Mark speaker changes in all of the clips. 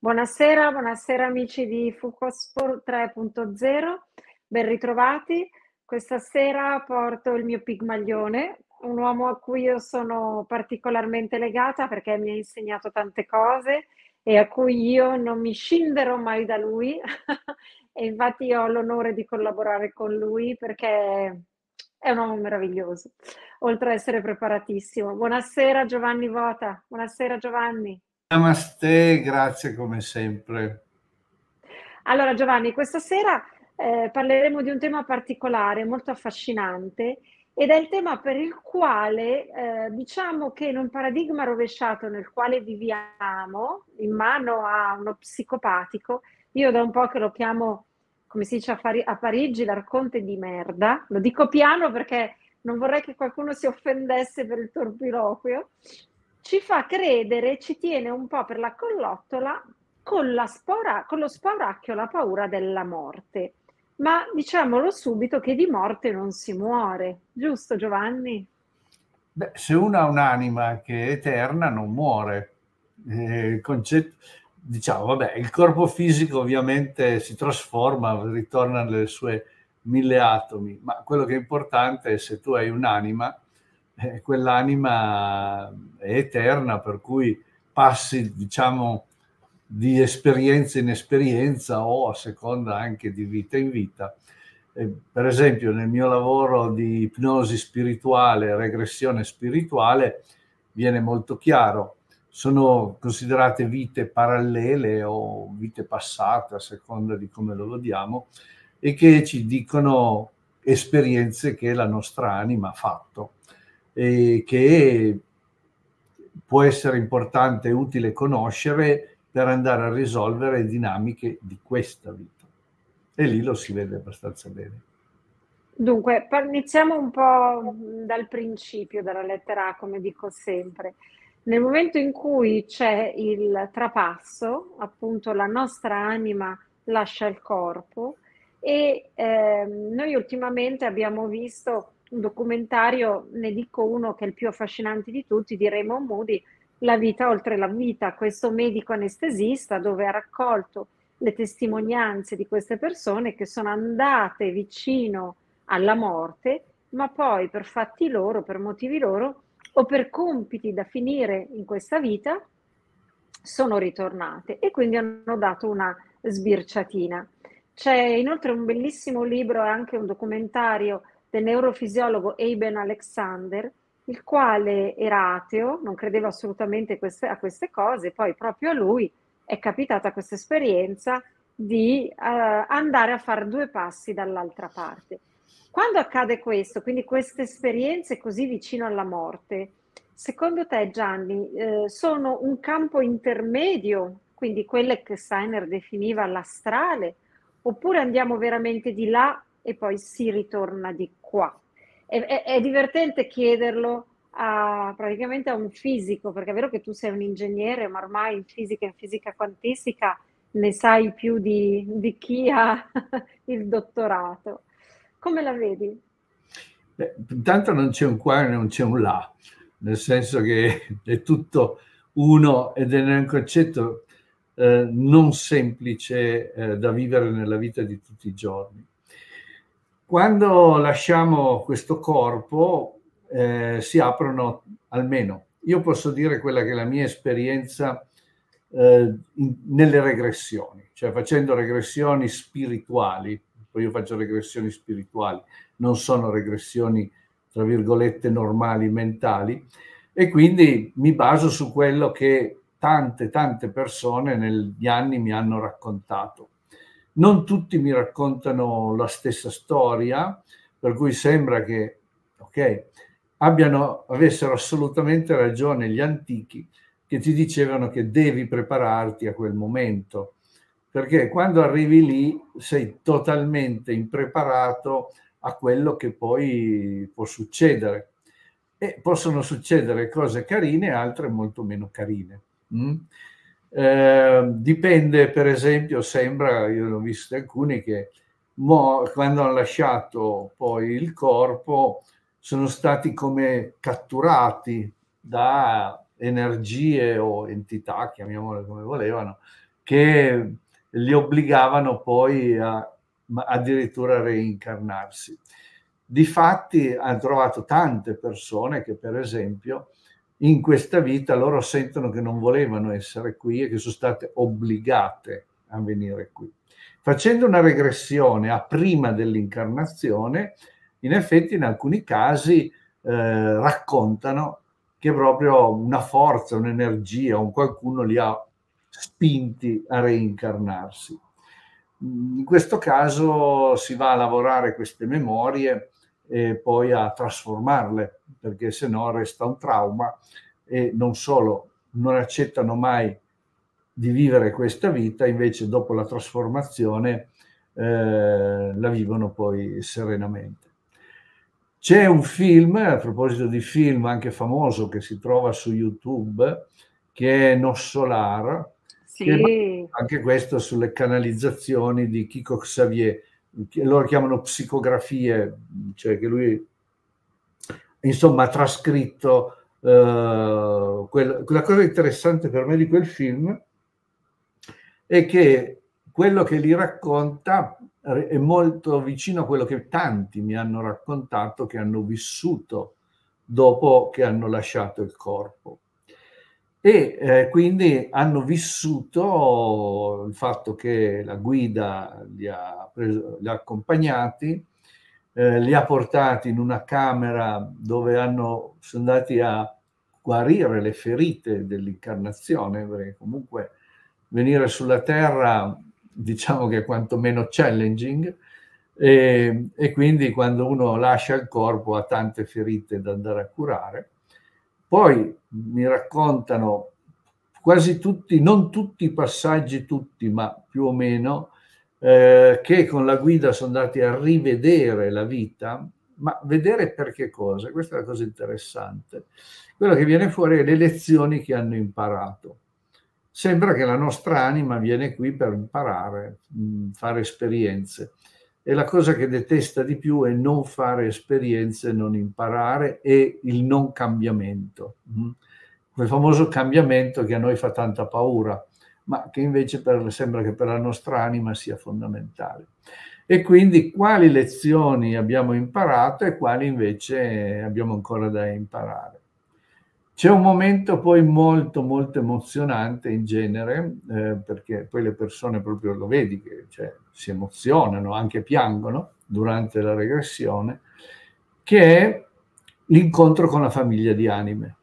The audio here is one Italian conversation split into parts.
Speaker 1: Buonasera, buonasera amici di Fucosport 3.0, ben ritrovati. Questa sera porto il mio Pigmaglione, un uomo a cui io sono particolarmente legata perché mi ha insegnato tante cose e a cui io non mi scinderò mai da lui. E infatti io ho l'onore di collaborare con lui perché è un uomo meraviglioso, oltre ad essere preparatissimo. Buonasera Giovanni Vota, buonasera Giovanni.
Speaker 2: Namaste, grazie come sempre.
Speaker 1: Allora Giovanni, questa sera parleremo di un tema particolare, molto affascinante, ed è il tema per il quale diciamo che in un paradigma rovesciato nel quale viviamo, in mano a uno psicopatico, io da un po' che lo chiamo, come si dice a Parigi, l'arconte di merda, lo dico piano perché non vorrei che qualcuno si offendesse per il torpiloquio, ci fa credere, ci tiene un po' per la collottola con lo spauracchio, la paura della morte. Ma diciamolo subito che di morte non si muore, giusto Giovanni?
Speaker 2: Beh, se uno ha un'anima che è eterna non muore. Il concetto, diciamo, vabbè, il corpo fisico ovviamente si trasforma, ritorna nelle sue mille atomi, ma quello che è importante è se tu hai un'anima, quell'anima è eterna, per cui passi, diciamo, di esperienza in esperienza o a seconda anche di vita in vita. Per esempio nel mio lavoro di ipnosi spirituale, regressione spirituale, viene molto chiaro, sono considerate vite parallele o vite passate a seconda di come lo vediamo e che ci dicono esperienze che la nostra anima ha fatto e che può essere importante e utile conoscere per andare a risolvere dinamiche di questa vita. E lì lo si vede abbastanza bene.
Speaker 1: Dunque, iniziamo un po' dal principio, dalla lettera A, come dico sempre. Nel momento in cui c'è il trapasso, appunto la nostra anima lascia il corpo e noi ultimamente abbiamo visto un documentario, ne dico uno che è il più affascinante di tutti, di Raymond Moody, La vita oltre la vita, questo medico anestesista dove ha raccolto le testimonianze di queste persone che sono andate vicino alla morte, ma poi per fatti loro, per motivi loro o per compiti da finire in questa vita, sono ritornate e quindi hanno dato una sbirciatina. C'è inoltre un bellissimo libro e anche un documentario del neurofisiologo Eben Alexander, il quale era ateo, non credeva assolutamente a queste cose, poi proprio a lui è capitata questa esperienza di andare a fare due passi dall'altra parte. Quando accade questo, quindi queste esperienze così vicino alla morte, secondo te Gianni, sono un campo intermedio, quindi quelle che Steiner definiva l'astrale, oppure andiamo veramente di là e poi si ritorna di qua? È divertente chiederlo praticamente a un fisico, perché è vero che tu sei un ingegnere, ma ormai in fisica quantistica ne sai più di chi ha il dottorato. Come la vedi?
Speaker 2: Beh, intanto non c'è un qua e non c'è un là, nel senso che è tutto uno ed è un concetto non semplice da vivere nella vita di tutti i giorni. Quando lasciamo questo corpo si aprono, almeno io posso dire quella che è la mia esperienza nelle regressioni, cioè facendo regressioni spirituali, poi io faccio regressioni spirituali, non sono regressioni tra virgolette normali mentali, e quindi mi baso su quello che tante persone negli anni mi hanno raccontato. Non tutti mi raccontano la stessa storia, per cui sembra che, ok, avessero assolutamente ragione gli antichi che ti dicevano che devi prepararti a quel momento, perché quando arrivi lì sei totalmente impreparato a quello che poi può succedere. E possono succedere cose carine e altre molto meno carine. Dipende, per esempio, sembra, io l'ho visto alcuni che quando hanno lasciato poi il corpo sono stati come catturati da energie o entità, chiamiamole come volevano, che li obbligavano poi addirittura a reincarnarsi. Difatti hanno trovato tante persone che, per esempio, in questa vita loro sentono che non volevano essere qui e che sono state obbligate a venire qui. Facendo una regressione a prima dell'incarnazione, in effetti in alcuni casi raccontano che proprio una forza, un'energia, un qualcuno li ha spinti a reincarnarsi. In questo caso si va a lavorare queste memorie e poi a trasformarle, perché se no resta un trauma e non solo non accettano mai di vivere questa vita, invece dopo la trasformazione la vivono poi serenamente. C'è un film, a proposito di film anche famoso, che si trova su YouTube, che è Nossolar,
Speaker 1: Sì.
Speaker 2: che anche questo sulle canalizzazioni di Chico Xavier, che loro chiamano psicografie, cioè che lui insomma ha trascritto. La cosa interessante per me di quel film è che quello che li racconta è molto vicino a quello che tanti mi hanno raccontato che hanno vissuto dopo che hanno lasciato il corpo. E quindi hanno vissuto il fatto che la guida li ha accompagnati, li ha portati in una camera dove sono andati a guarire le ferite dell'incarnazione, perché comunque venire sulla Terra diciamo che è quantomeno challenging, e quindi quando uno lascia il corpo ha tante ferite da andare a curare. Poi mi raccontano quasi tutti, non tutti i passaggi, tutti, ma più o meno, che con la guida sono andati a rivedere la vita, ma vedere per che cosa? Questa è la cosa interessante. Quello che viene fuori è le lezioni che hanno imparato. Sembra che la nostra anima viene qui per imparare, fare esperienze. E la cosa che detesta di più è non fare esperienze, non imparare e il non cambiamento. Quel famoso cambiamento che a noi fa tanta paura, ma che invece sembra che per la nostra anima sia fondamentale. E quindi quali lezioni abbiamo imparato e quali invece abbiamo ancora da imparare. C'è un momento poi molto molto emozionante in genere, perché poi le persone proprio lo vedi che si emozionano, anche piangono durante la regressione, che è l'incontro con la famiglia di anime.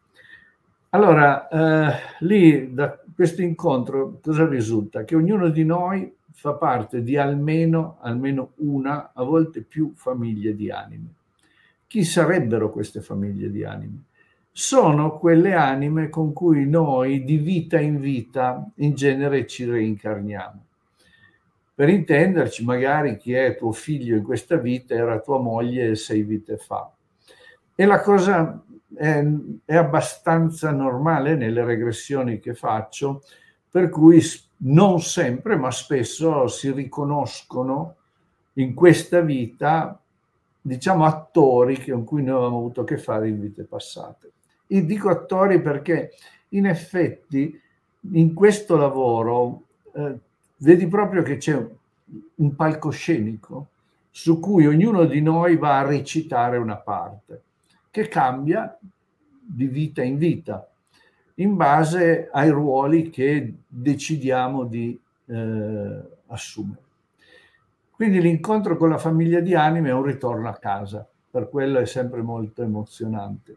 Speaker 2: Allora, lì da questo incontro cosa risulta? Che ognuno di noi fa parte di almeno una, a volte più famiglie di anime. Chi sarebbero queste famiglie di anime? Sono quelle anime con cui noi di vita in vita in genere ci reincarniamo. Per intenderci, magari chi è tuo figlio in questa vita era tua moglie 6 vite fa. E la cosa è abbastanza normale nelle regressioni che faccio, per cui non sempre, ma spesso si riconoscono in questa vita, diciamo, attori con cui noi avevamo avuto a che fare in vite passate. E dico attori perché in effetti in questo lavoro vedi proprio che c'è un palcoscenico su cui ognuno di noi va a recitare una parte che cambia di vita in vita in base ai ruoli che decidiamo di assumere. Quindi l'incontro con la famiglia di anime è un ritorno a casa, per quello è sempre molto emozionante.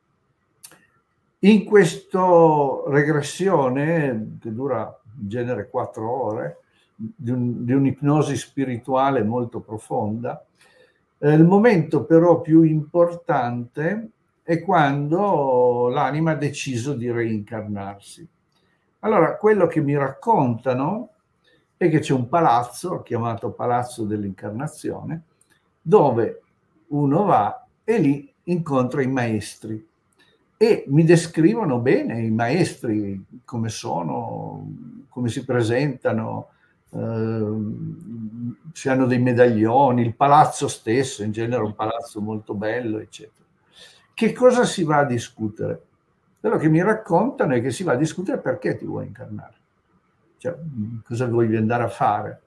Speaker 2: In questa regressione, che dura in genere 4 ore, di un'ipnosi spirituale molto profonda, il momento però più importante è quando l'anima ha deciso di reincarnarsi. Allora, quello che mi raccontano è che c'è un palazzo, chiamato Palazzo dell'Incarnazione, dove uno va e lì incontra i maestri. E mi descrivono bene i maestri, come sono, come si presentano, se hanno dei medaglioni, il palazzo stesso, in genere è un palazzo molto bello, eccetera. Che cosa si va a discutere? Quello che mi raccontano è che si va a discutere perché ti vuoi incarnare. cioè, cosa voglio andare a fare?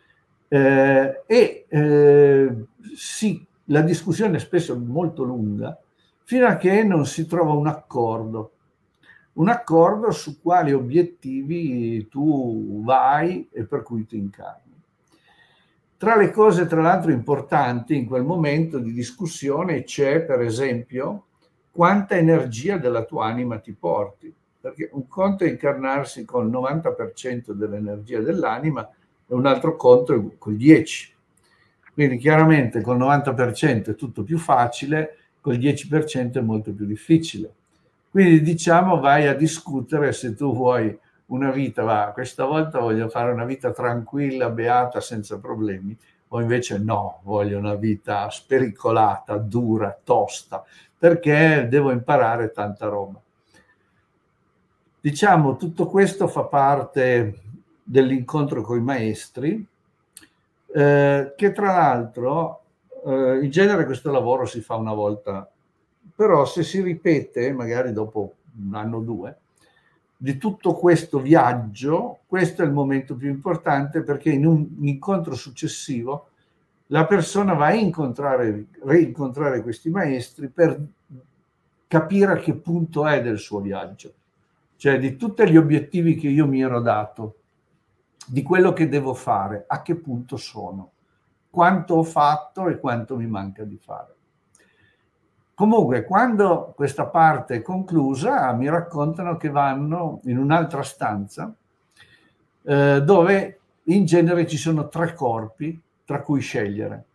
Speaker 2: Sì, la discussione è spesso molto lunga, fino a che non si trova un accordo su quali obiettivi tu vai e per cui ti incarni. Tra le cose, tra l'altro, importanti in quel momento di discussione c'è, per esempio, quanta energia della tua anima ti porti, perché un conto è incarnarsi con il 90% dell'energia dell'anima e un altro conto è col 10%. Quindi chiaramente col 90% è tutto più facile, col 10% è molto più difficile. Quindi diciamo vai a discutere se tu vuoi una vita, questa volta voglio fare una vita tranquilla, beata, senza problemi, o invece no, voglio una vita spericolata, dura, tosta, perché devo imparare tanta roba. Diciamo, tutto questo fa parte dell'incontro con i maestri, che tra l'altro, in genere questo lavoro si fa una volta, però se si ripete, magari dopo un anno o due, di tutto questo viaggio, questo è il momento più importante, perché in un incontro successivo la persona va a reincontrare questi maestri per capire a che punto è del suo viaggio, cioè di tutti gli obiettivi che io mi ero dato, di quello che devo fare, a che punto sono, quanto ho fatto e quanto mi manca di fare. Comunque, quando questa parte è conclusa, mi raccontano che vanno in un'altra stanza dove in genere ci sono 3 corpi tra cui scegliere.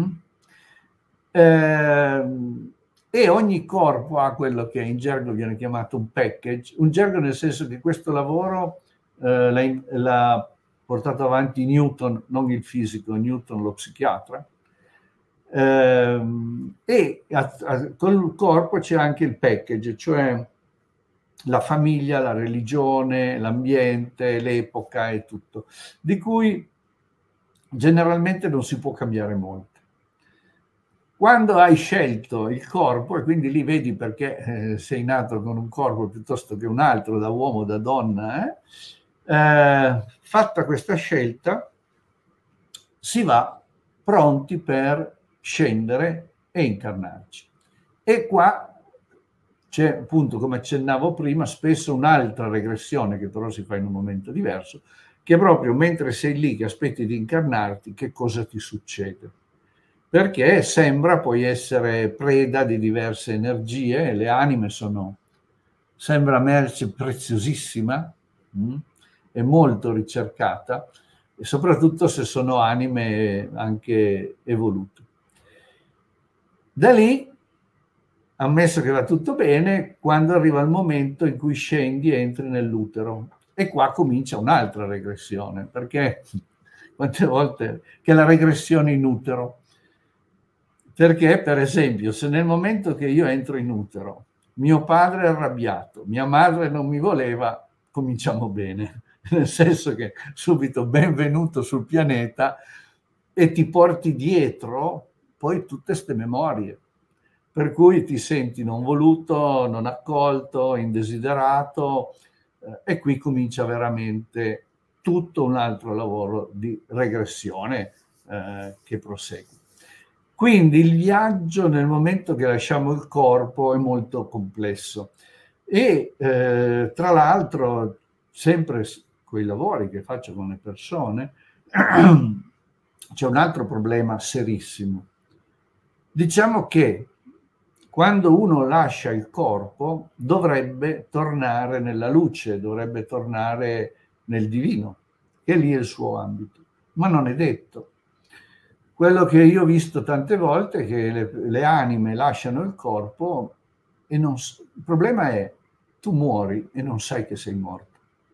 Speaker 2: E ogni corpo ha quello che in gergo viene chiamato un package, un gergo nel senso che questo lavoro l'ha portato avanti Newton, non il fisico, Newton lo psichiatra, e col corpo c'è anche il package, cioè la famiglia, la religione, l'ambiente, l'epoca e tutto, di cui generalmente non si può cambiare molto. Quando hai scelto il corpo, e quindi lì vedi perché sei nato con un corpo piuttosto che un altro, da uomo o da donna, fatta questa scelta, si va pronti per scendere e incarnarci. E qua c'è, appunto, come accennavo prima, spesso un'altra regressione, che però si fa in un momento diverso, che è proprio mentre sei lì che aspetti di incarnarti, che cosa ti succede. Perché sembra poi essere preda di diverse energie, le anime sembra merce preziosissima, è molto ricercata, e soprattutto se sono anime anche evolute. Da lì, ammesso che va tutto bene, quando arriva il momento in cui scendi e entri nell'utero, e qua comincia un'altra regressione, perché quante volte che la regressione in utero, perché per esempio se nel momento che io entro in utero mio padre è arrabbiato, mia madre non mi voleva, cominciamo bene, nel senso che subito benvenuto sul pianeta, e ti porti dietro poi tutte ste memorie, per cui ti senti non voluto, non accolto, indesiderato, e qui comincia veramente tutto un altro lavoro di regressione che prosegue. Quindi il viaggio nel momento che lasciamo il corpo è molto complesso e tra l'altro sempre con i lavori che faccio con le persone c'è un altro problema serissimo. Diciamo che quando uno lascia il corpo dovrebbe tornare nella luce, dovrebbe tornare nel divino, che lì è il suo ambito, ma non è detto. Quello che io ho visto tante volte è che le anime lasciano il corpo e il problema è tu muori e non sai che sei morto.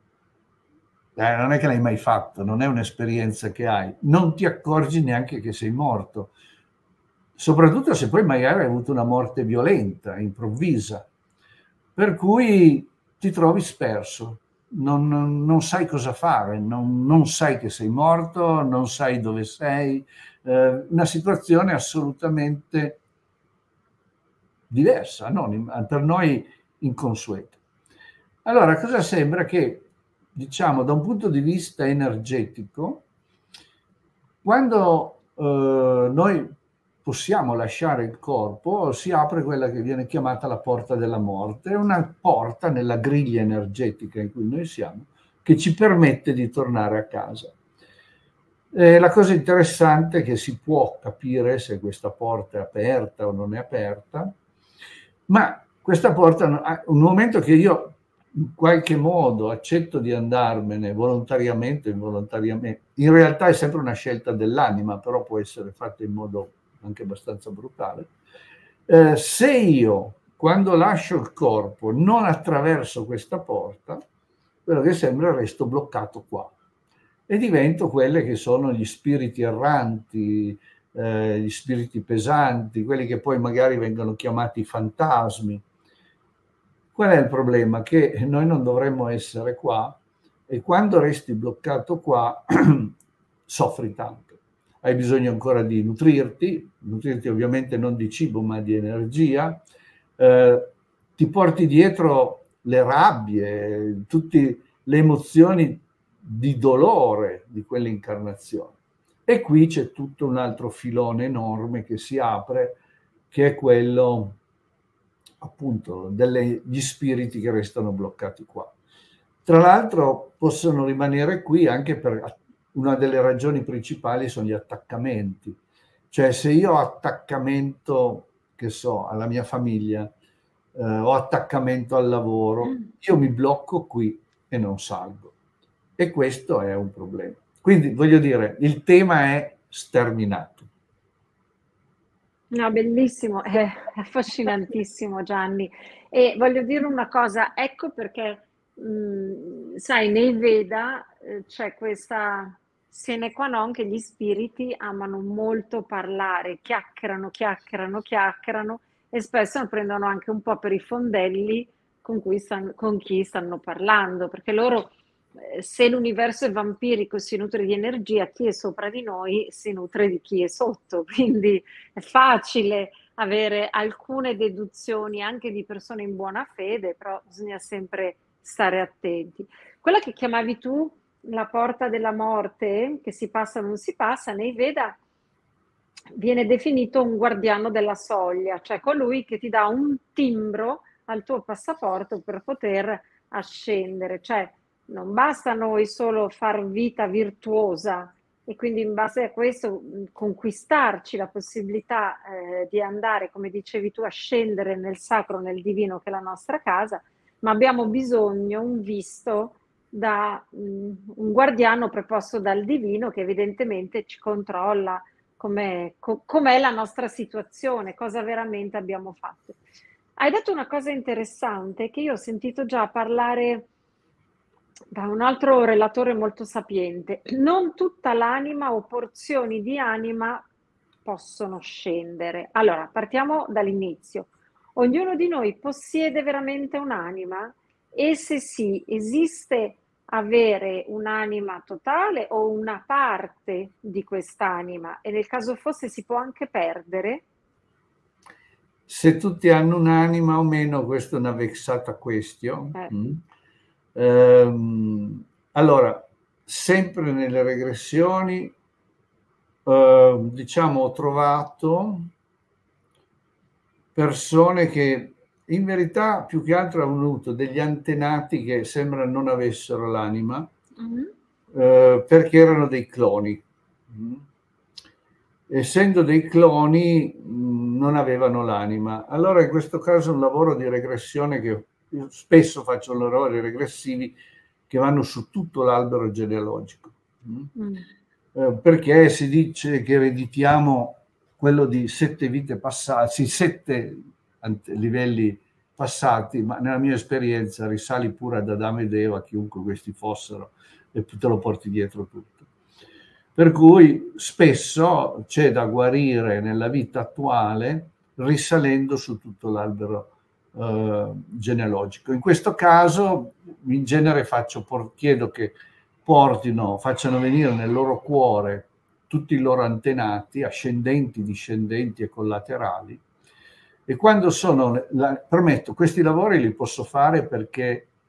Speaker 2: Non è che l'hai mai fatto, non è un'esperienza che hai, non ti accorgi neanche che sei morto, soprattutto se poi magari hai avuto una morte violenta, improvvisa, per cui ti trovi sperso, non sai cosa fare, non sai che sei morto, non sai dove sei, una situazione assolutamente diversa, per noi inconsueta. Allora, cosa sembra? Che diciamo, da un punto di vista energetico, quando noi possiamo lasciare il corpo, si apre quella che viene chiamata la porta della morte, è una porta nella griglia energetica in cui noi siamo, che ci permette di tornare a casa. La cosa interessante è che si può capire se questa porta è aperta o non è aperta, ma questa porta, un momento che io in qualche modo accetto di andarmene volontariamente o involontariamente, in realtà è sempre una scelta dell'anima, però può essere fatta in modo anche abbastanza brutale. Se io, quando lascio il corpo, non attraverso questa porta, quello che sembra resto bloccato qua e divento quelle che sono gli spiriti erranti, gli spiriti pesanti, quelli che poi magari vengono chiamati fantasmi. Qual è il problema? Che noi non dovremmo essere qua e quando resti bloccato qua soffri tanto. Hai bisogno ancora di nutrirti ovviamente non di cibo ma di energia, ti porti dietro le rabbie, tutte le emozioni di dolore di quell'incarnazione. E qui c'è tutto un altro filone enorme che si apre, che è quello appunto degli spiriti che restano bloccati qua. Tra l'altro possono rimanere qui anche per una delle ragioni principali sono gli attaccamenti. Cioè se io ho attaccamento, che so, alla mia famiglia, ho attaccamento al lavoro, io mi blocco qui e non salgo. E questo è un problema. Quindi voglio dire, il tema è sterminato.
Speaker 1: No, bellissimo, è affascinantissimo Gianni. E voglio dire una cosa, ecco perché, sai, nei Veda c'è questa sine qua non che gli spiriti amano molto parlare, chiacchierano, chiacchierano, chiacchierano e spesso prendono anche un po' per i fondelli con chi stanno parlando, perché loro se l'universo è vampirico e si nutre di energia, chi è sopra di noi si nutre di chi è sotto, quindi è facile avere alcune deduzioni anche di persone in buona fede, però bisogna sempre stare attenti. Quella che chiamavi tu la porta della morte, che si passa o non si passa, nei Veda viene definito un guardiano della soglia, cioè colui che ti dà un timbro al tuo passaporto per poter ascendere, cioè non basta a noi solo far vita virtuosa e quindi in base a questo conquistarci la possibilità di andare, come dicevi tu, a scendere nel sacro, nel divino che è la nostra casa, ma abbiamo bisogno un visto da un guardiano preposto dal divino che evidentemente ci controlla com'è la nostra situazione, cosa veramente abbiamo fatto. Hai detto una cosa interessante che io ho sentito già parlare da un altro relatore molto sapiente. Non tutta l'anima o porzioni di anima possono scendere. Allora, partiamo dall'inizio. Ognuno di noi possiede veramente un'anima? E se sì, esiste avere un'anima totale o una parte di quest'anima? E nel caso fosse si può anche perdere?
Speaker 2: Se tutti hanno un'anima o meno, questa è una vexata question. Allora, sempre nelle regressioni, diciamo, ho trovato persone che in verità più che altro hanno avuto degli antenati che sembra non avessero l'anima, perché erano dei cloni. Essendo dei cloni non avevano l'anima. Allora in questo caso è un lavoro di regressione che io spesso faccio lavori regressivi che vanno su tutto l'albero genealogico, perché si dice che ereditiamo quello di 7 vite passate, 7 livelli passati, ma nella mia esperienza risali pure ad Adamo ed Eva, chiunque questi fossero, e te lo porti dietro tutto. Per cui spesso c'è da guarire nella vita attuale risalendo su tutto l'albero genealogico. In questo caso in genere chiedo che facciano venire nel loro cuore tutti i loro antenati, ascendenti, discendenti e collaterali, e quando permetto, questi lavori li posso fare perché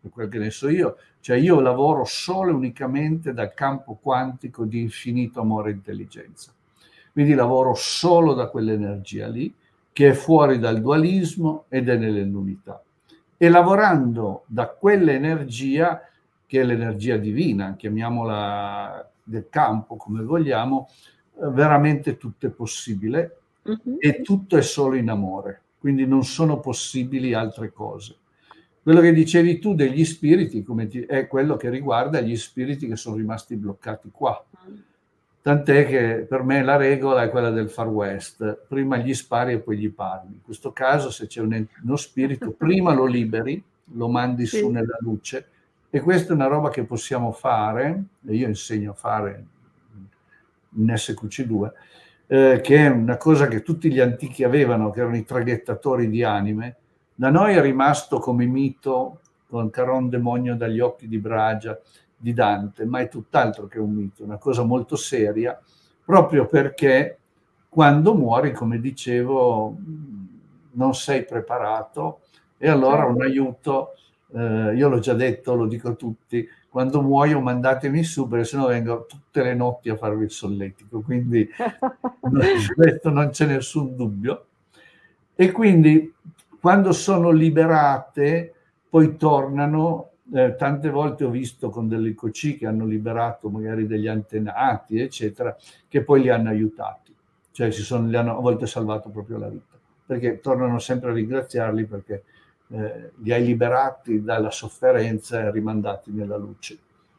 Speaker 2: per quel che ne so io, cioè io lavoro solo e unicamente dal campo quantico di infinito amore e intelligenza. Quindi lavoro solo da quell'energia lì, che è fuori dal dualismo ed è nell'unità. E lavorando da quell'energia, che è l'energia divina, chiamiamola del campo come vogliamo, veramente tutto è possibile e tutto è solo in amore, quindi non sono possibili altre cose. Quello che dicevi tu degli spiriti è quello che riguarda gli spiriti che sono rimasti bloccati qua. Tant'è che per me la regola è quella del Far West, prima gli spari e poi gli parli. In questo caso, se c'è uno spirito, prima lo liberi, lo mandi su nella luce, e questa è una roba che possiamo fare, e io insegno a fare in SQC2, che è una cosa che tutti gli antichi avevano, che erano i traghettatori di anime. Da noi è rimasto come mito, con Caron demonio dagli occhi di Bragia, di Dante, ma è tutt'altro che un mito, una cosa molto seria, proprio perché quando muori, come dicevo, non sei preparato, e allora un aiuto, io l'ho già detto, lo dico a tutti, quando muoio mandatemi su, perché sennò vengo tutte le notti a farvi il solletico, quindi questo non c'è nessun dubbio. E quindi quando sono liberate poi tornano. Tante volte ho visto con delle coci che hanno liberato magari degli antenati, eccetera, che poi li hanno aiutati, cioè li hanno a volte salvato proprio la vita, perché tornano sempre a ringraziarli perché li hai liberati dalla sofferenza e rimandati nella luce.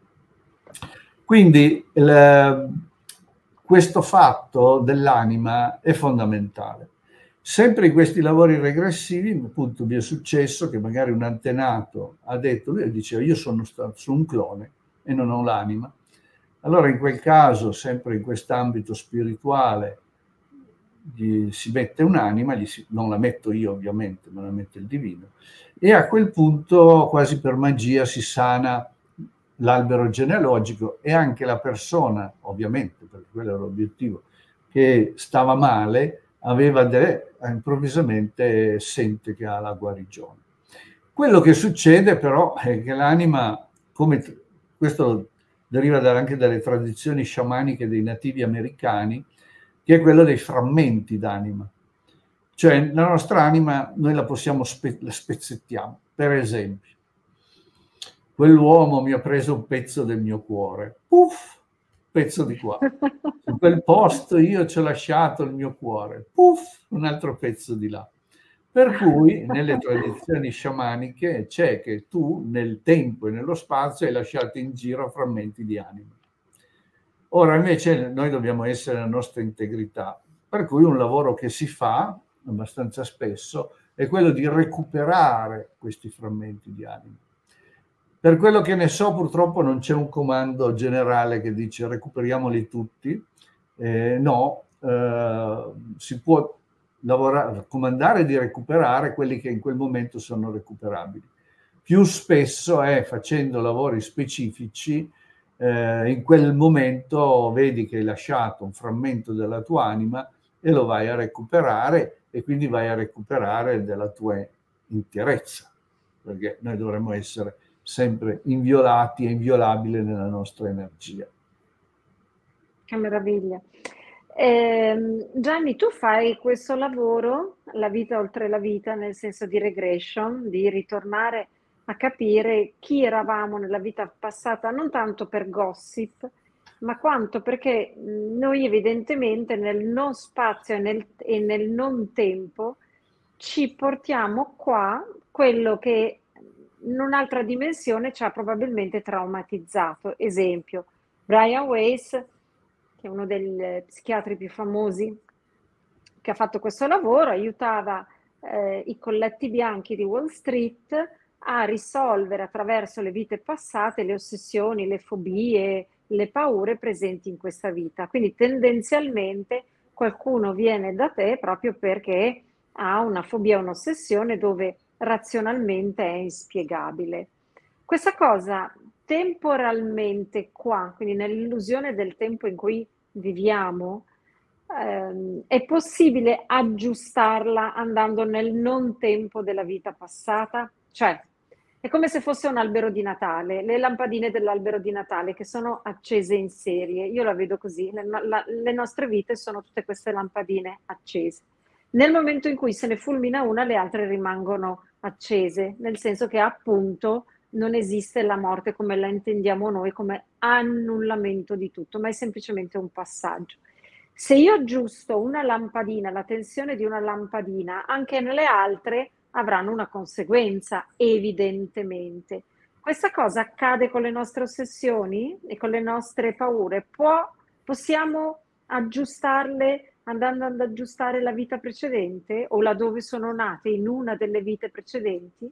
Speaker 2: Quindi questo fatto dell'anima è fondamentale. Sempre in questi lavori regressivi, appunto, mi è successo che magari un antenato ha detto, lui diceva, io sono stato su un clone e non ho l'anima. Allora in quel caso, sempre in quest'ambito spirituale, si mette un'anima, non la metto io ovviamente, ma la mette il divino, e a quel punto quasi per magia si sana l'albero genealogico, e anche la persona, ovviamente, perché quello era l'obiettivo, che stava male, improvvisamente sente che ha la guarigione. Quello che succede però è che l'anima, questo deriva anche dalle tradizioni sciamaniche dei nativi americani, che è quello dei frammenti d'anima. Cioè la nostra anima noi la spezzettiamo. Per esempio, quell'uomo mi ha preso un pezzo del mio cuore, puff, pezzo di qua. In quel posto io ci ho lasciato il mio cuore, puff, un altro pezzo di là. Per cui nelle tradizioni sciamaniche c'è che tu nel tempo e nello spazio hai lasciato in giro frammenti di anima. Ora invece noi dobbiamo essere la nostra integrità, per cui un lavoro che si fa abbastanza spesso è quello di recuperare questi frammenti di anima. Per quello che ne so, purtroppo non c'è un comando generale che dice recuperiamoli tutti. Si può comandare di recuperare quelli che in quel momento sono recuperabili. Più spesso è facendo lavori specifici, in quel momento vedi che hai lasciato un frammento della tua anima e lo vai a recuperare, e quindi vai a recuperare della tua interezza, perché noi dovremmo essere sempre inviolati e inviolabili nella nostra energia.
Speaker 1: Che meraviglia. Gianni, tu fai questo lavoro, la vita oltre la vita, nel senso di regression, di ritornare a capire chi eravamo nella vita passata, non tanto per gossip, ma quanto perché noi evidentemente nel non spazio e nel non tempo ci portiamo qua quello che in un'altra dimensione ci ha probabilmente traumatizzato. Esempio, Brian Weiss, che è uno dei psichiatri più famosi che ha fatto questo lavoro, aiutava i colletti bianchi di Wall Street a risolvere attraverso le vite passate le ossessioni, le fobie, le paure presenti in questa vita. Quindi tendenzialmente qualcuno viene da te proprio perché ha una fobia, un'ossessione dove razionalmente è inspiegabile. Questa cosa temporalmente qua, quindi nell'illusione del tempo in cui viviamo, è possibile aggiustarla andando nel non tempo della vita passata? Cioè, È come se fosse un albero di Natale, le lampadine dell'albero di Natale che sono accese in serie. Io la vedo così, le nostre vite sono tutte queste lampadine accese. Nel momento in cui se ne fulmina una, le altre rimangono accese, nel senso che appunto non esiste la morte come la intendiamo noi, come annullamento di tutto, ma è semplicemente un passaggio. Se io aggiusto una lampadina, la tensione di una lampadina, anche nelle altre avranno una conseguenza, evidentemente. Questa cosa accade con le nostre ossessioni e con le nostre paure. Possiamo aggiustarle andando ad aggiustare la vita precedente o laddove sono nate in una delle vite precedenti?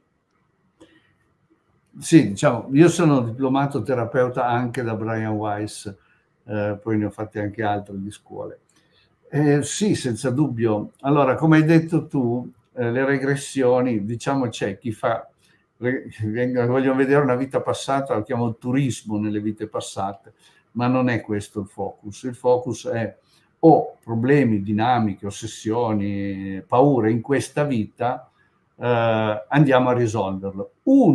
Speaker 2: Sì, diciamo, io sono diplomato terapeuta anche da Brian Weiss, poi ne ho fatte anche altre di scuole. Sì, senza dubbio. Allora, come hai detto tu, le regressioni, diciamo c'è chi fa, vogliono vedere una vita passata, lo chiamo turismo nelle vite passate, ma non è questo il focus. Il focus è o problemi, dinamiche, ossessioni, paure in questa vita, andiamo a risolverlo.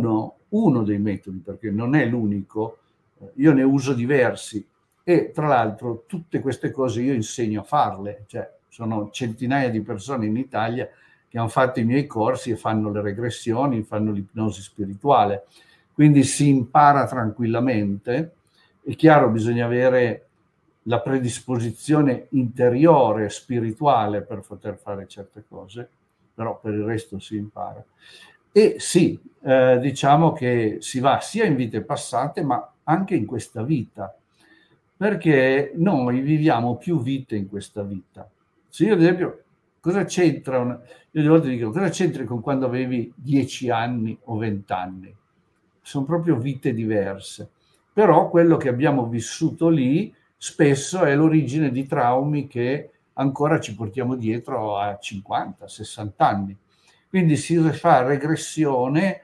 Speaker 2: Uno dei metodi, perché non è l'unico, io ne uso diversi e tra l'altro tutte queste cose io insegno a farle, cioè sono centinaia di persone in Italia che hanno fatto i miei corsi e fanno le regressioni, fanno l'ipnosi spirituale, quindi si impara tranquillamente. È chiaro, bisogna avere la predisposizione interiore, spirituale per poter fare certe cose, però per il resto si impara. E sì, diciamo che si va sia in vite passate, ma anche in questa vita, perché noi viviamo più vite in questa vita. Se io ad esempio, cosa c'entra? Io di volte dico, cosa c'entra con quando avevi 10 anni o 20 anni? Sono proprio vite diverse. Però quello che abbiamo vissuto lì spesso è l'origine di traumi che ancora ci portiamo dietro a 50, 60 anni. Quindi si fa regressione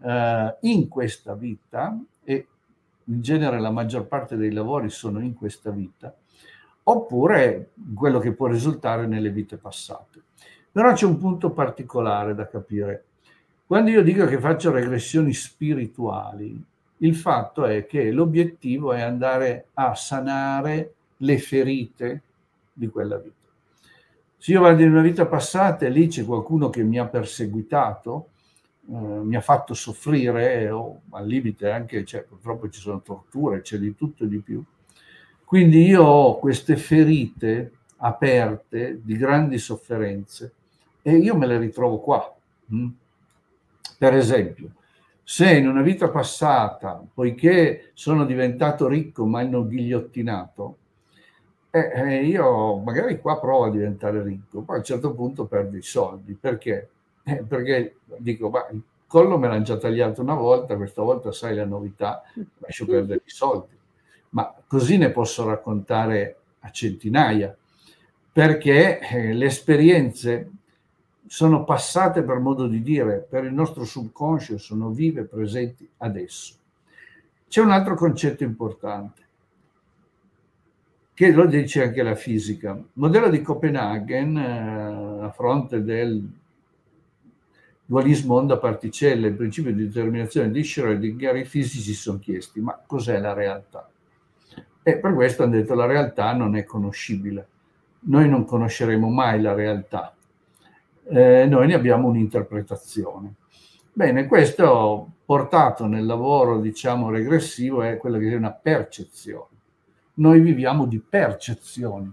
Speaker 2: in questa vita, e in genere la maggior parte dei lavori sono in questa vita, oppure quello che può risultare nelle vite passate. Però c'è un punto particolare da capire. Quando io dico che faccio regressioni spirituali, il fatto è che l'obiettivo è andare a sanare le ferite di quella vita. Se io vado in una vita passata e lì c'è qualcuno che mi ha perseguitato, mi ha fatto soffrire, o al limite anche, cioè, purtroppo ci sono torture, c'è di tutto e di più. Quindi io ho queste ferite aperte di grandi sofferenze e io me le ritrovo qua. Per esempio, se in una vita passata, poiché sono diventato ricco ma hanno ghigliottinato, io magari qua provo a diventare ricco, poi a un certo punto perdo i soldi. Perché? Perché dico, ma il collo me l'hanno già tagliato una volta, questa volta sai la novità, lascio perdere i soldi. Ma così ne posso raccontare a centinaia, perché le esperienze sono passate, per modo di dire, per il nostro subconscio, sono vive, presenti adesso. C'è un altro concetto importante, che lo dice anche la fisica. Il modello di Copenaghen, a fronte del dualismo onda-particelle, il principio di determinazione di Schrödinger, i fisici si sono chiesti, ma cos'è la realtà? E per questo hanno detto la realtà non è conoscibile. Noi non conosceremo mai la realtà. Noi ne abbiamo un'interpretazione. Bene, questo portato nel lavoro, diciamo, regressivo è quello che è una percezione. Noi viviamo di percezioni.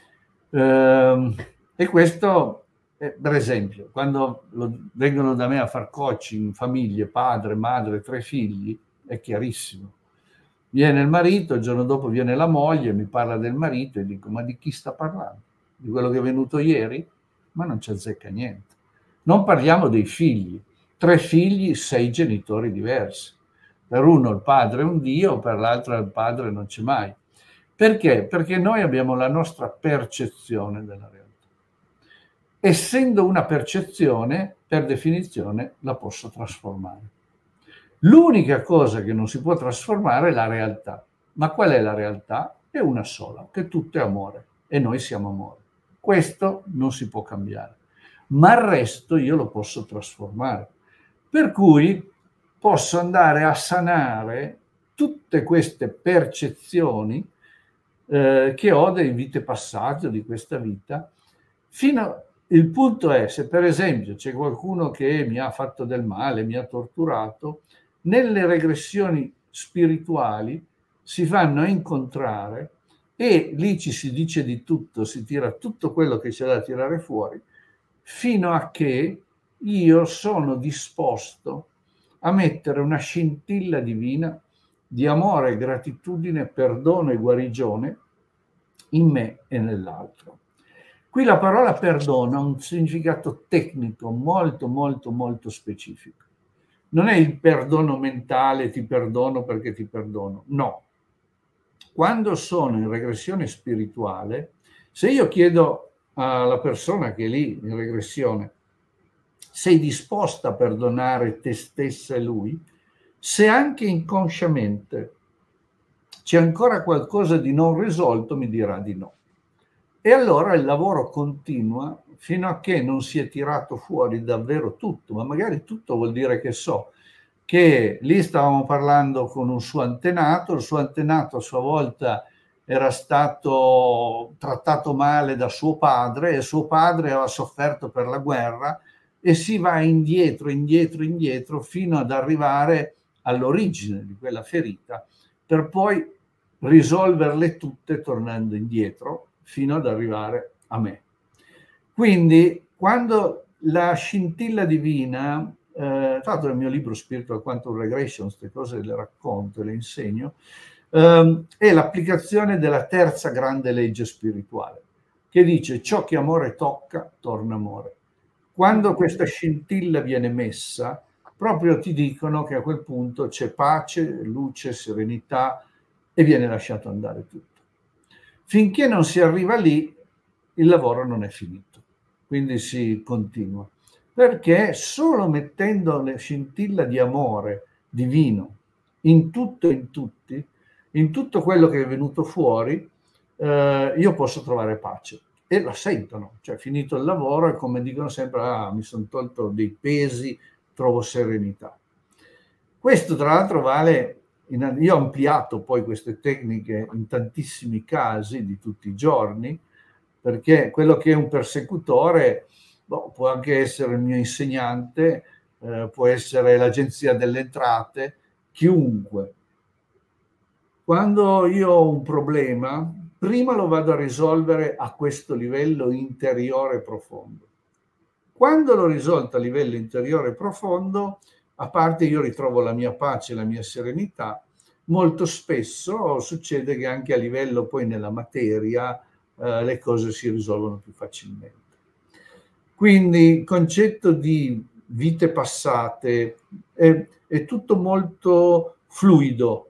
Speaker 2: E questo, per esempio, quando vengono da me a far coaching famiglie, padre, madre, 3 figli, è chiarissimo. Viene il marito, il giorno dopo viene la moglie, mi parla del marito e dico, ma di chi sta parlando? Di quello che è venuto ieri? Ma non ci azzecca niente. Non parliamo dei figli. 3 figli, 6 genitori diversi. Per uno il padre è un dio, per l'altro il padre non c'è mai. Perché? Perché noi abbiamo la nostra percezione della realtà. Essendo una percezione, per definizione, la posso trasformare. L'unica cosa che non si può trasformare è la realtà. Ma qual è la realtà? È una sola, che tutto è amore e noi siamo amore. Questo non si può cambiare, ma il resto io lo posso trasformare. Per cui posso andare a sanare tutte queste percezioni che ho delle vite passate o di questa vita. Il punto è, se per esempio c'è qualcuno che mi ha fatto del male, mi ha torturato, nelle regressioni spirituali si vanno a incontrare e lì ci si dice di tutto, si tira tutto quello che c'è da tirare fuori, fino a che io sono disposto a mettere una scintilla divina di amore, gratitudine, perdono e guarigione in me e nell'altro. Qui la parola perdono ha un significato tecnico molto, molto, molto specifico. Non è il perdono mentale, ti perdono perché ti perdono, no. Quando sono in regressione spirituale, se io chiedo alla persona che è lì in regressione, sei disposta a perdonare te stessa e lui, se anche inconsciamente c'è ancora qualcosa di non risolto, mi dirà di no. E allora il lavoro continua fino a che non si è tirato fuori davvero tutto, ma magari tutto vuol dire che lì stavamo parlando con un suo antenato, il suo antenato a sua volta era stato trattato male da suo padre e suo padre aveva sofferto per la guerra e si va indietro, indietro, indietro fino ad arrivare all'origine di quella ferita per poi risolverle tutte tornando indietro fino ad arrivare a me. Quindi quando la scintilla divina, tra l'altro nel mio libro Spiritual Quantum Regression, queste cose le racconto e le insegno, è l'applicazione della terza grande legge spirituale, che dice ciò che amore tocca, torna amore. Quando questa scintilla viene messa, proprio ti dicono che a quel punto c'è pace, luce, serenità e viene lasciato andare tutto. Finché non si arriva lì, il lavoro non è finito, quindi si continua. Perché solo mettendo le scintilla di amore divino in tutto e in tutti, in tutto quello che è venuto fuori, io posso trovare pace. E la sentono, cioè finito il lavoro e come dicono sempre, mi sono tolto dei pesi, trovo serenità. Questo tra l'altro vale, io ho ampliato poi queste tecniche in tantissimi casi di tutti i giorni, perché quello che è un persecutore può anche essere il mio insegnante, può essere l'agenzia delle entrate, chiunque. Quando io ho un problema, prima lo vado a risolvere a questo livello interiore profondo. Quando l'ho risolto a livello interiore profondo, a parte io ritrovo la mia pace, la mia serenità, molto spesso succede che anche a livello poi nella materia le cose si risolvono più facilmente. Quindi il concetto di vite passate è tutto molto fluido,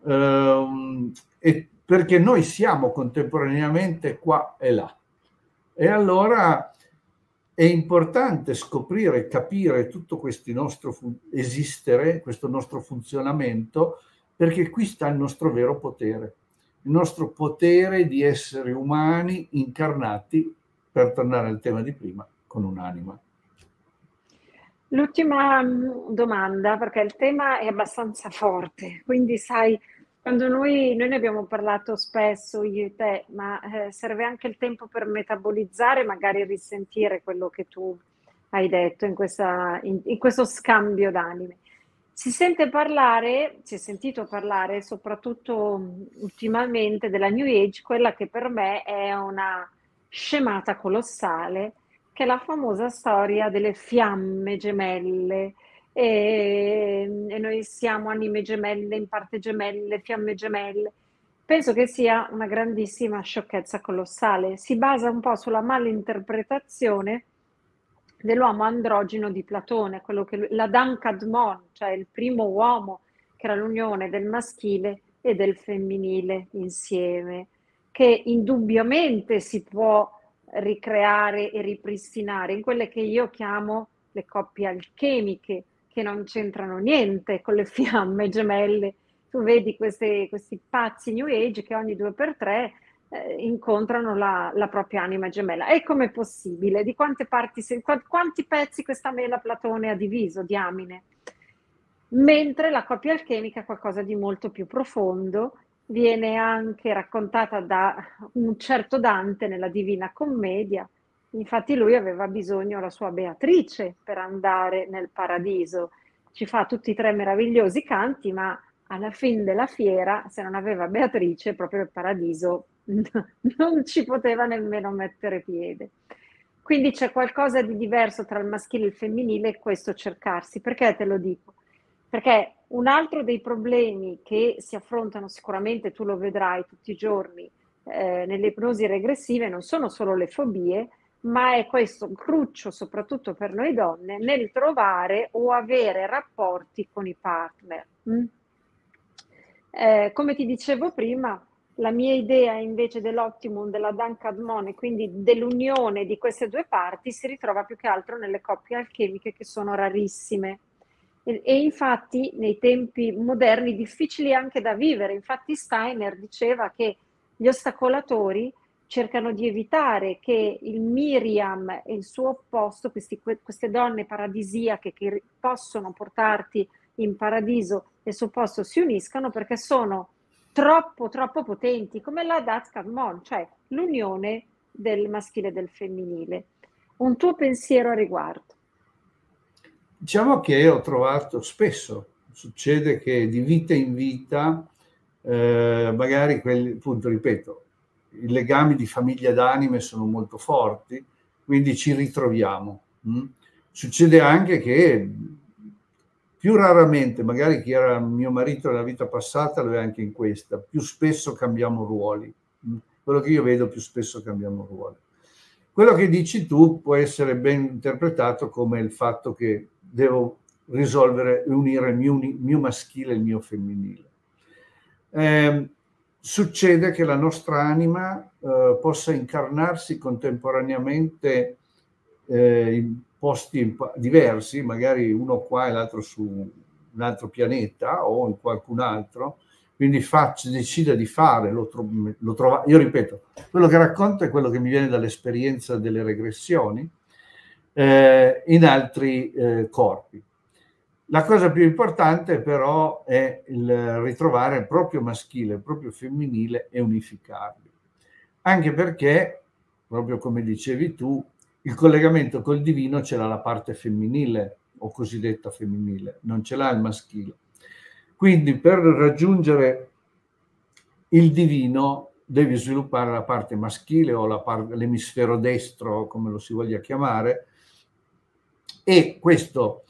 Speaker 2: perché noi siamo contemporaneamente qua e là. E allora è importante scoprire, capire tutto questo nostro esistere, questo nostro funzionamento, perché qui sta il nostro vero potere, il nostro potere di essere umani incarnati, per tornare al tema di prima, con un'anima.
Speaker 1: L'ultima domanda, perché il tema è abbastanza forte, quindi sai, quando noi ne abbiamo parlato spesso, io e te, ma serve anche il tempo per metabolizzare, magari risentire quello che tu hai detto in questo scambio d'anime. Si è sentito parlare soprattutto ultimamente della New Age, quella che per me è una scemata colossale, che è la famosa storia delle fiamme gemelle. E noi siamo anime gemelle, in parte gemelle, fiamme gemelle. Penso che sia una grandissima sciocchezza colossale. Si basa un po' sulla malinterpretazione dell'uomo androgino di Platone, quello che l'Adam Kadmon, cioè il primo uomo, che era l'unione del maschile e del femminile insieme, che indubbiamente si può ricreare e ripristinare in quelle che io chiamo le coppie alchemiche, che non c'entrano niente con le fiamme gemelle. Tu vedi questi pazzi New Age che ogni 2x3 incontrano la propria anima gemella. E com'è possibile? Di quante parti, quanti pezzi questa mela Platone ha diviso, diamine? mentre la coppia alchemica è qualcosa di molto più profondo, viene anche raccontata da un certo Dante nella Divina Commedia. Infatti lui aveva bisogno della sua Beatrice per andare nel paradiso. Ci fa tutti e tre meravigliosi canti, ma alla fine della fiera, se non aveva Beatrice, proprio il paradiso non ci poteva nemmeno mettere piede. Quindi c'è qualcosa di diverso tra il maschile e il femminile e questo cercarsi. Perché te lo dico? Perché un altro dei problemi che si affrontano sicuramente, tu lo vedrai tutti i giorni, nelle ipnosi regressive non sono solo le fobie, ma è questo cruccio, soprattutto per noi donne, nel trovare o avere rapporti con i partner. Come ti dicevo prima, la mia idea invece dell'optimum, della Dank-Admon, quindi dell'unione di queste due parti, si ritrova più che altro nelle coppie alchemiche che sono rarissime. E infatti nei tempi moderni difficili anche da vivere. Infatti Steiner diceva che gli ostacolatori cercano di evitare che il Miriam e il suo opposto, queste donne paradisiache che possono portarti in paradiso e il suo opposto si uniscano perché sono troppo potenti, come la Dank-Admon, cioè l'unione del maschile e del femminile. Un tuo pensiero a riguardo?
Speaker 2: Diciamo che ho trovato spesso, succede che di vita in vita, magari quelli, appunto, ripeto, i legami di famiglia d'anime sono molto forti, quindi ci ritroviamo. Succede anche che più raramente, magari chi era mio marito nella vita passata lo è anche in questa, più spesso cambiamo ruoli. Quello che io vedo, più spesso cambiamo ruoli. Quello che dici tu può essere ben interpretato come il fatto che devo risolvere e unire il mio maschile e il mio femminile. Succede che la nostra anima possa incarnarsi contemporaneamente in posti diversi, magari uno qua e l'altro su un altro pianeta o in qualcun altro, quindi decida di fare, lo trova. Io ripeto, quello che racconto è quello che mi viene dall'esperienza delle regressioni in altri corpi. La cosa più importante però è il ritrovare il proprio maschile, il proprio femminile e unificarli. Anche perché, proprio come dicevi tu, il collegamento col divino ce l'ha la parte femminile o cosiddetta femminile, non ce l'ha il maschile. Quindi per raggiungere il divino devi sviluppare la parte maschile o l'emisfero destro, come lo si voglia chiamare, e questo,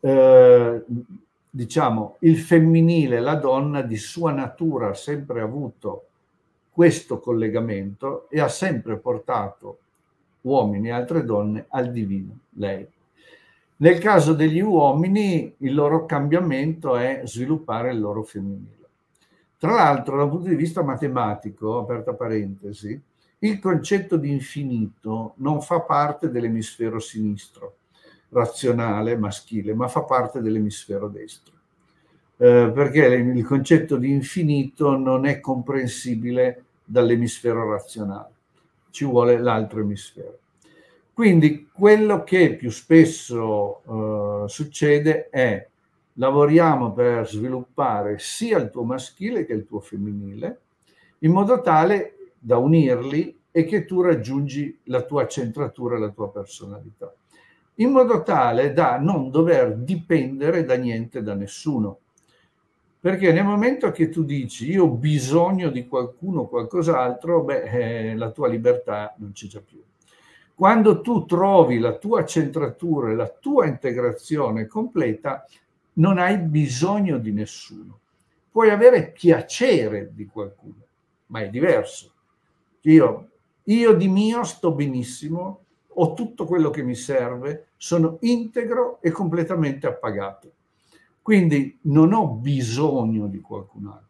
Speaker 2: diciamo, il femminile, la donna di sua natura ha sempre avuto questo collegamento e ha sempre portato uomini e altre donne al divino, lei. Nel caso degli uomini il loro cambiamento è sviluppare il loro femminile. Tra l'altro, dal punto di vista matematico, aperta parentesi, il concetto di infinito non fa parte dell'emisfero sinistro, razionale, maschile, ma fa parte dell'emisfero destro. Perché il concetto di infinito non è comprensibile dall'emisfero razionale, ci vuole l'altro emisfero. Quindi quello che più spesso succede è lavoriamo per sviluppare sia il tuo maschile che il tuo femminile, in modo tale da unirli e che tu raggiungi la tua centratura e la tua personalità, in modo tale da non dover dipendere da niente, da nessuno. Perché nel momento che tu dici io ho bisogno di qualcuno o qualcos'altro, la tua libertà non c'è già più. Quando tu trovi la tua centratura e la tua integrazione completa, non hai bisogno di nessuno. Puoi avere piacere di qualcuno, ma è diverso. Io di mio sto benissimo, ho tutto quello che mi serve, sono integro e completamente appagato. Quindi non ho bisogno di qualcun altro.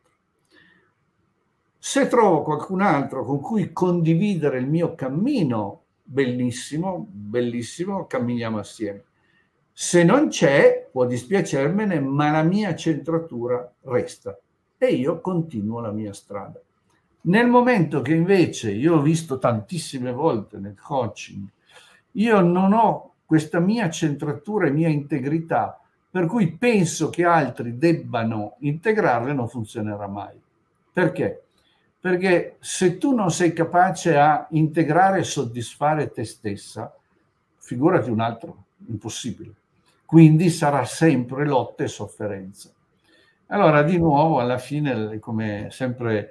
Speaker 2: Se trovo qualcun altro con cui condividere il mio cammino, bellissimo, bellissimo, camminiamo assieme. Se non c'è, può dispiacermene, ma la mia centratura resta e io continuo la mia strada. Nel momento che invece io ho visto tantissime volte nel coaching, io non ho questa mia centratura e mia integrità per cui penso che altri debbano integrarle, non funzionerà mai. Perché? Perché se tu non sei capace a integrare e soddisfare te stessa, figurati un altro, impossibile. Quindi sarà sempre lotta e sofferenza. Allora, di nuovo, alla fine, come sempre,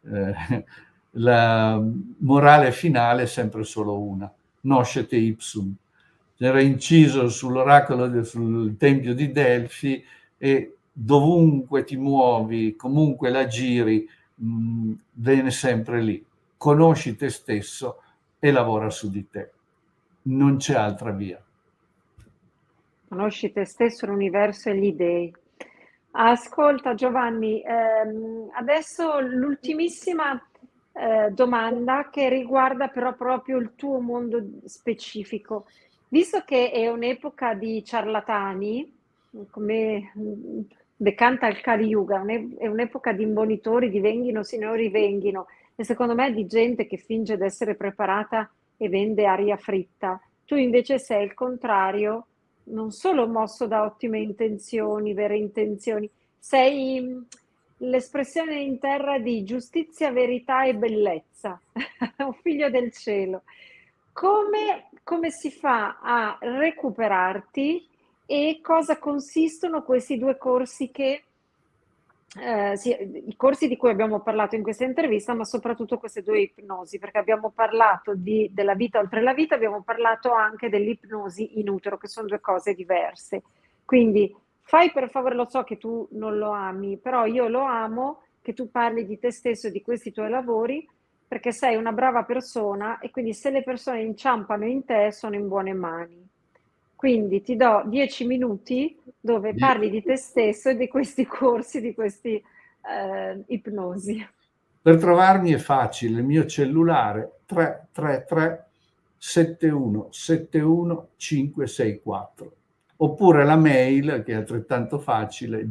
Speaker 2: la morale finale è sempre solo una: noscete ipsum. Era inciso sull'oracolo, sul tempio di Delfi, e dovunque ti muovi, comunque la giri, viene sempre lì: conosci te stesso e lavora su di te. Non c'è altra via.
Speaker 1: Conosci te stesso, l'universo e gli dei. Ascolta Giovanni, adesso l'ultimissima domanda che riguarda però proprio il tuo mondo specifico. Visto che è un'epoca di ciarlatani, come decanta il Kali Yuga, è un'epoca di imbonitori, di venghino signori venghino, e secondo me di gente che finge di essere preparata e vende aria fritta. Tu invece sei il contrario, non solo mosso da ottime intenzioni, vere intenzioni, sei l'espressione in terra di giustizia, verità e bellezza, un figlio del cielo. Come si fa a recuperarti e cosa consistono questi due corsi che sì, i corsi di cui abbiamo parlato in questa intervista, ma soprattutto queste due ipnosi, perché abbiamo parlato della vita oltre la vita, abbiamo parlato anche dell'ipnosi in utero, che sono due cose diverse. Quindi fai per favore, lo so che tu non lo ami, però io lo amo, che tu parli di te stesso e di questi tuoi lavori, perché sei una brava persona e quindi se le persone inciampano in te sono in buone mani. Quindi ti do 10 minuti dove parli di te stesso e di questi corsi, di questi ipnosi.
Speaker 2: Per trovarmi è facile: il mio cellulare 333 71 71 564, oppure la mail, che è altrettanto facile,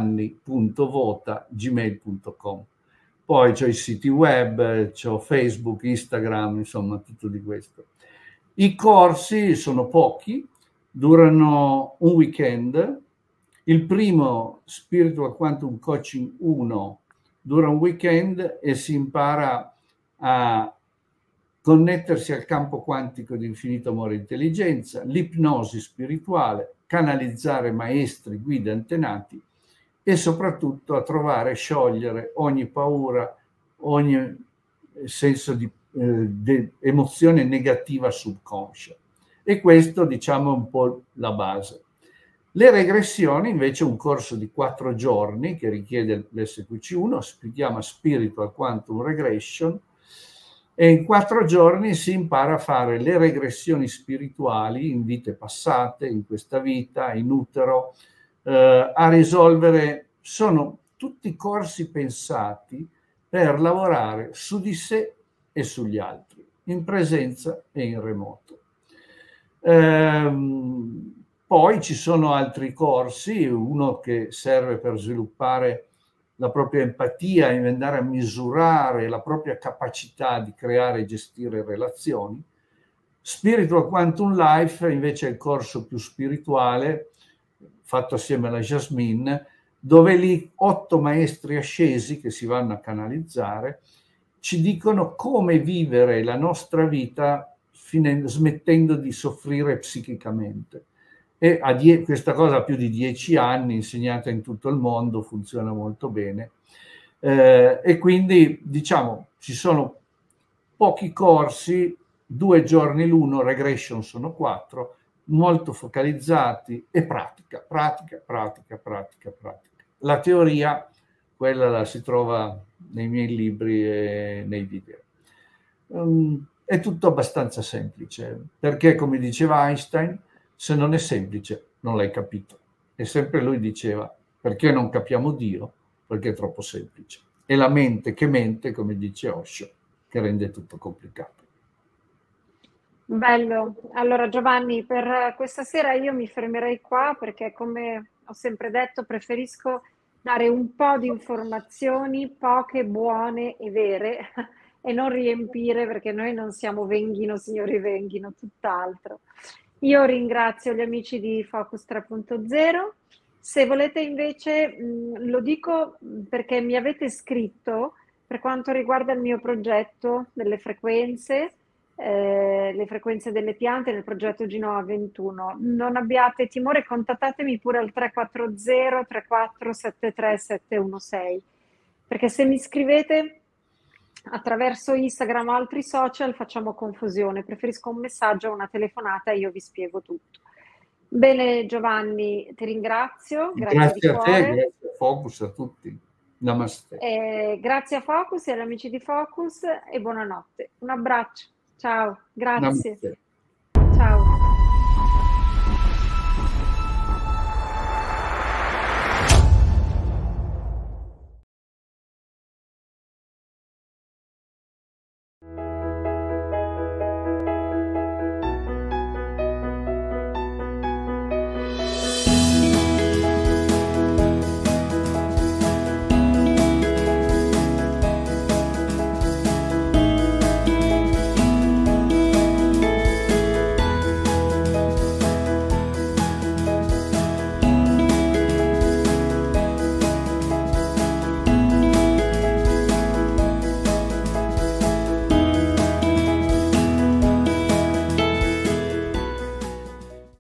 Speaker 2: giovanni.vota@gmail.com. Poi c'ho i siti web, c'ho Facebook, Instagram, insomma tutto di questo. I corsi sono pochi, durano un weekend. Il primo, Spiritual Quantum Coaching 1, dura un weekend e si impara a connettersi al campo quantico di infinito amore e intelligenza, l'ipnosi spirituale, canalizzare maestri, guide, antenati, e soprattutto a trovare e sciogliere ogni paura, ogni senso di emozione negativa subconscia. E questo, diciamo, è un po' la base. Le regressioni invece è un corso di 4 giorni che richiede l'SQC1, si chiama Spiritual Quantum Regression, e in 4 giorni si impara a fare le regressioni spirituali in vite passate, in questa vita, in utero, a risolvere. Sono tutti corsi pensati per lavorare su di sé e sugli altri, in presenza e in remoto. Poi ci sono altri corsi, uno che serve per sviluppare la propria empatia e andare a misurare la propria capacità di creare e gestire relazioni. Spiritual Quantum Life invece è il corso più spirituale, fatto assieme alla Jasmine, dove lì 8 maestri ascesi che si vanno a canalizzare ci dicono come vivere la nostra vita smettendo di soffrire psichicamente. E questa cosa ha più di 10 anni, insegnata in tutto il mondo, funziona molto bene. E quindi, diciamo, ci sono pochi corsi, 2 giorni l'uno, regression sono 4, molto focalizzati, e pratica. La teoria, quella la si trova nei miei libri e nei video. È tutto abbastanza semplice, perché, come diceva Einstein, se non è semplice non l'hai capito. E sempre lui diceva: perché non capiamo Dio? Perché è troppo semplice. È la mente che mente, come dice Osho, che rende tutto complicato.
Speaker 1: Bello. Allora Giovanni, per questa sera io mi fermerei qua perché, come ho sempre detto, preferisco dare un po' di informazioni, poche, buone e vere, e non riempire, perché noi non siamo Venghino, signori Venghino, tutt'altro. Io ringrazio gli amici di Focus 3.0. Se volete invece, lo dico perché mi avete scritto per quanto riguarda il mio progetto delle frequenze, le frequenze delle piante nel progetto Genoa 21. Non abbiate timore, contattatemi pure al 340 34 73 716, perché se mi scrivete attraverso Instagram o altri social facciamo confusione. Preferisco un messaggio o una telefonata e io vi spiego tutto. Bene, Giovanni, ti ringrazio, grazie di
Speaker 2: Grazie a te,
Speaker 1: cuore.
Speaker 2: grazie a Focus, a tutti. Namaste.
Speaker 1: Grazie a Focus e agli amici di Focus e buonanotte. Un abbraccio, ciao, grazie.
Speaker 2: Namaste.